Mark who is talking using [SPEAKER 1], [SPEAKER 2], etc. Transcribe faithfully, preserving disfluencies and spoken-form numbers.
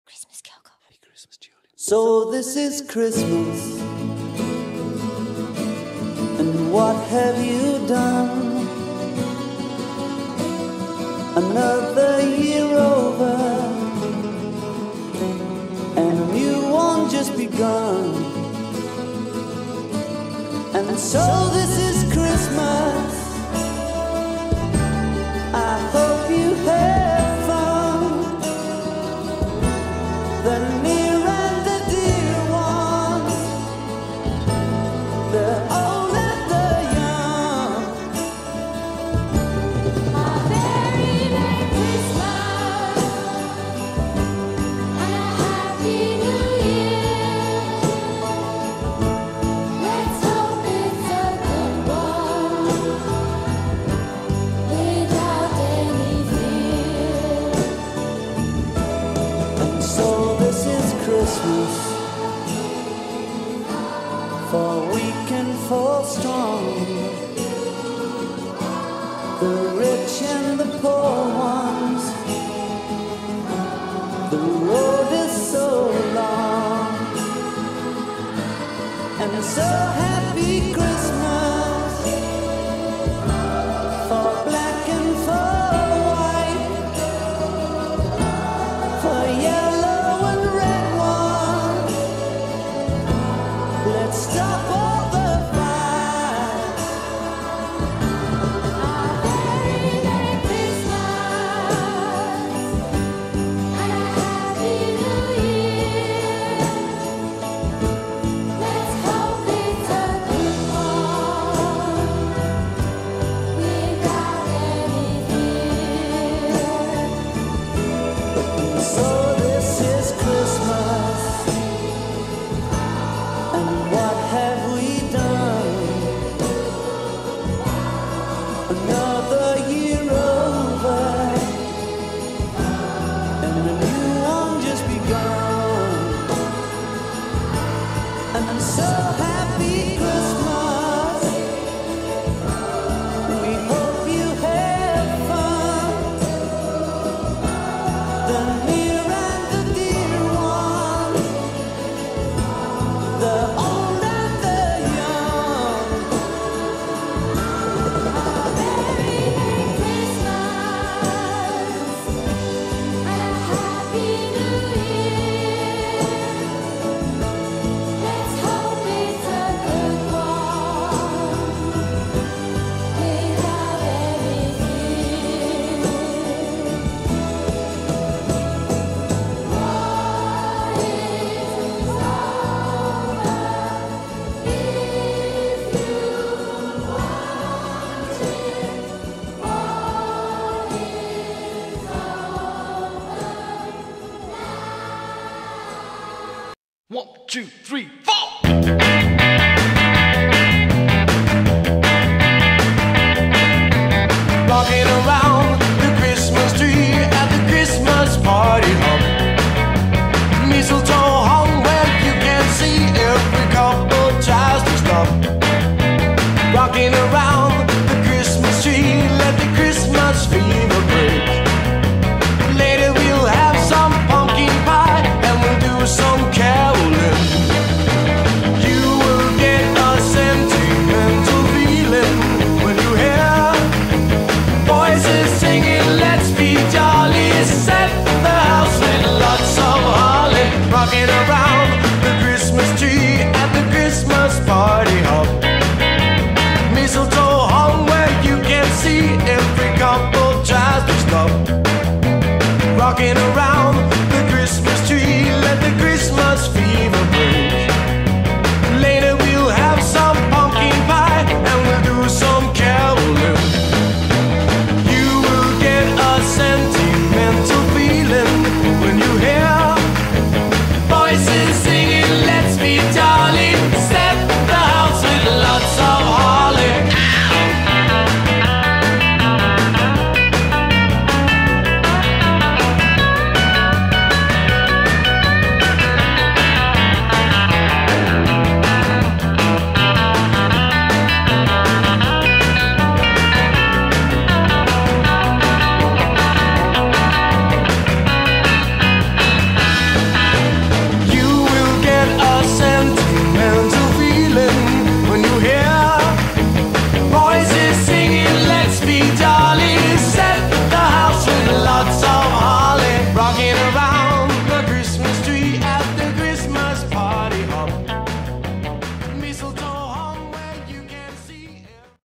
[SPEAKER 1] Christmas Calco. Happy Christmas, Julian.
[SPEAKER 2] So this is Christmas, and what have you done? Another year over, and a new one just begun. And so this is Christmas. I hope you have fun. The near and the dear ones, the old and the young.
[SPEAKER 1] A very Merry Christmas and a Happy New Year. Let's hope it's a good one without any fear.
[SPEAKER 2] And so this is Christmas, for weak and for strong, the rich and the poor ones. The road is so long, and so happy Christmas for black and for white, for yellow and red ones. Let's stop all the fights.
[SPEAKER 1] A very Merry Christmas and a Happy New Year. Let's hope it's a good one without any fear.
[SPEAKER 2] So this is Christmas, and what have we done? Another year over, and a new one just begun. And I'm so happy Christmas. We hope you have fun. The near and the dear ones, the old and the young.
[SPEAKER 1] A very Merry Christmas and a Happy New Year. Let's hope it's a good one without any fear. What is
[SPEAKER 3] One, two, three, four. Rocking around the Christmas tree at the Christmas party hop. Mistletoe hung where you can see every couple tries to stop. Rocking around the Christmas tree, let the Christmas fever break. Later we'll have some pumpkin pie and we'll do some caroling. You will get a sentimental feeling when you hear voices singing, let's be jolly, set the house with lots of holly. Rocking around the Christmas tree at the Christmas party hop. Mistletoe hung where you can see every couple tries to stop. Rocking around the Christmas tree, let the Christmas fever